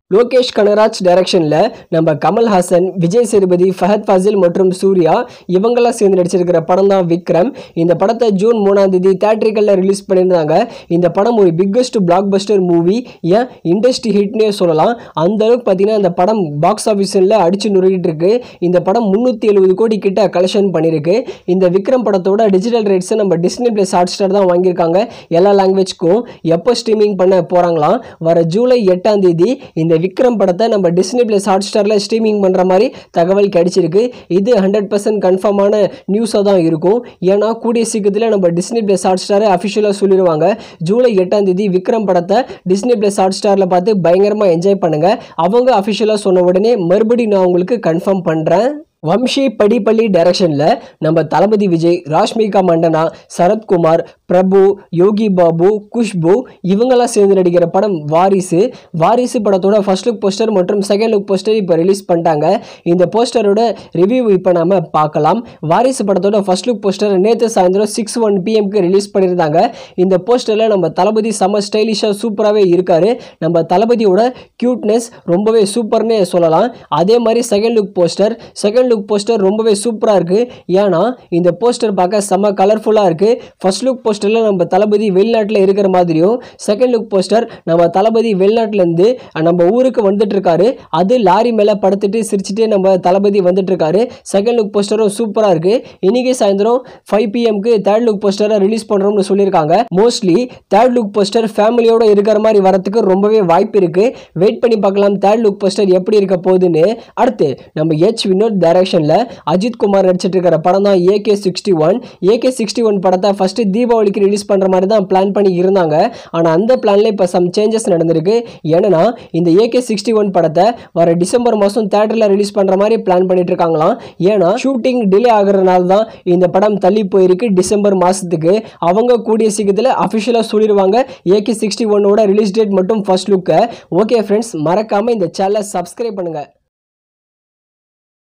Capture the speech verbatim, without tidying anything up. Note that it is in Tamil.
லோகேஷ் கனகராஜ் டைரக்ஷன்ல நம்ம கமல்ஹாசன், விஜய் சேதுபதி, ஃபஹத் ஃபாசில் மற்றும் சூர்யா இவங்கெல்லாம் சேர்ந்து நடிச்சிருக்கிற படம் தான் விக்ரம். இந்த படத்தை ஜூன் மூணாம் தேதி தியேட்டரிக்கல்ல ரிலீஸ் பண்ணியிருந்தாங்க. இந்த படம் ஒரு பிக்கஸ்ட் பிளாக் பஸ்டர் மூவி, ஏன் இண்டஸ்ட்ரி ஹிட்னே சொல்லலாம். அந்த அளவுக்கு பார்த்தீங்கன்னா இந்த படம் பாக்ஸ் ஆஃபீஸில் அடிச்சு நுறுக்கிட்டு இருக்கு. இந்த படம் முந்நூற்றி எழுபது கோடி கிட்ட கலெக்ஷன் பண்ணியிருக்கு. இந்த விக்ரம் படத்தோட டிஜிட்டல் ரைட்ஸை நம்ம டிஸ்னி பிளஸ் ஹாட் ஸ்டார் தான் வாங்கியிருக்காங்க. எல்லா லாங்குவேஜ்க்கும் எப்போ ஸ்ட்ரீமிங் பண்ண போகிறாங்களாம், வர ஜூலை எட்டாம் தேதி இந்த விக்ரம் படத்தை நம்ம டிஸ்னி பிளஸ் ஹாட் ஸ்டாரில் ஸ்ட்ரீமிங் பண்ணுற மாதிரி தகவல் கிடைச்சிருக்கு. இது ஹண்ட்ரட் பர்சன்ட் கன்ஃபார்மான நியூஸாக தான் இருக்கும். ஏன்னா கூடிய சீக்கிரத்தில் நம்ம டிஸ்னி பிளஸ் ஹாட் ஸ்டாரை அஃபிஷியலாக சொல்லிடுவாங்க. ஜூலை எட்டாம் தேதி விக்ரம் படத்தை டிஸ்னி பிளஸ் ஹாட் ஸ்டாரில் பார்த்து பயங்கரமாக என்ஜாய் பண்ணுங்கள். அவங்க அஃபிஷியலாக சொன்ன உடனே மறுபடியும் நான் உங்களுக்கு கன்ஃபார்ம் பண்ணுறேன். வம்ஷி படிப்பள்ளி டைரக்ஷனில் நம்ம தளபதி விஜய், ராஷ்மிகா மண்டனா, சரத்குமார், பிரபு, யோகி பாபு, குஷ்பு இவங்கெல்லாம் சேர்ந்து நடிக்கிற படம் வாரிசு. வாரிசு படத்தோட ஃபர்ஸ்ட் லுக் போஸ்டர் மற்றும் செகண்ட் லுக் போஸ்டர் இப்போ ரிலீஸ் பண்ணிட்டாங்க. இந்த போஸ்டரோட ரிவ்யூ இப்போ நம்ம பார்க்கலாம். வாரிசு படத்தோட ஃபர்ஸ்ட் லுக் போஸ்டர் நேற்று சாயந்தரம் சிக்ஸ் ஒன் பிஎம்க்கு ரிலீஸ் பண்ணியிருந்தாங்க. இந்த போஸ்டரில் நம்ம தளபதி செம்ம ஸ்டைலிஷாக சூப்பராகவே இருக்காரு. நம்ம தளபதியோட க்யூட்னஸ் ரொம்பவே சூப்பர்னே சொல்லலாம். அதே மாதிரி second look poster second look poster ரொம்பவே சூப்பராக இருக்குது. ஏன்னா இந்த போஸ்டர் பார்க்க செம்ம கலர்ஃபுல்லாக இருக்குது. ஃபர்ஸ்ட் லுக் போஸ்டரில் நம்ம தளபதி வெளிநாட்டில் இருக்கிற மாதிரியும், செகண்ட் லுக் போஸ்டர் நம்ம தளபதி வெளிநாட்டிலேருந்து நம்ம ஊருக்கு வந்துட்டு இருக்காரு. அது லாரி மேலே படுத்துட்டு சிரிச்சுட்டே நம்ம தளபதி வந்துட்டு இருக்காரு. செகண்ட் லுக் போஸ்டரும் சூப்பராக இருக்குது. இன்னைக்கு சாயந்தரம் ஃபைவ் பிஎம்க்கு தேர்ட் லுக் போஸ்டரை ரிலீஸ் பண்ணுறோம்னு சொல்லியிருக்காங்க. மோஸ்ட்லி தேர்ட் லுக் போஸ்டர் ஃபேமிலியோட இருக்கிற மாதிரி வரத்துக்கு ரொம்பவே வாய்ப்பு இருக்குது. வெயிட் பண்ணி பார்க்கலாம் தேர்ட் லுக் போஸ்டர் எப்படி இருக்க போகுதுன்னு. அடுத்து நம்ம எச் வினோத் டைரக்ஷன்ல அஜித் குமார் நடிச்சிட்டு இருக்கிற படம் தான் AK sixty one. AK sixty one படத்தை ஃபர்ஸ்ட் தீபாவளிக்கு ரிலீஸ் பண்ற மாதிரி தான் பிளான் பண்ணி இருந்தாங்க. ஆனால் அந்த பிளான்ல இப்போ சம் சேஞ்சஸ் நடந்திருக்கு. ஏன்னா இந்த ஏகே சிக்ஸ்டி ஒன் படத்தை வர டிசம்பர் மாதம் தியேட்டரில் ரிலீஸ் பண்ற மாதிரி பிளான் பண்ணிட்டு இருக்காங்களாம். ஏன்னா ஷூட்டிங் டிலே ஆகுறதுனால தான் இந்த படம் தள்ளி போயிருக்கு டிசம்பர் மாதத்துக்கு. அவங்க கூடிய சீக்கிரத்தில் அஃபிஷியலாக சொல்லிடுவாங்க ஏகே சிக்ஸ்டி ஒன்னோட ரிலீஸ் டேட் மட்டும் ஃபர்ஸ்ட் லுக்கை. ஓகே ஃப்ரெண்ட்ஸ், மறக்காம இந்த சேனலை சப்ஸ்கிரைப் பண்ணுங்க.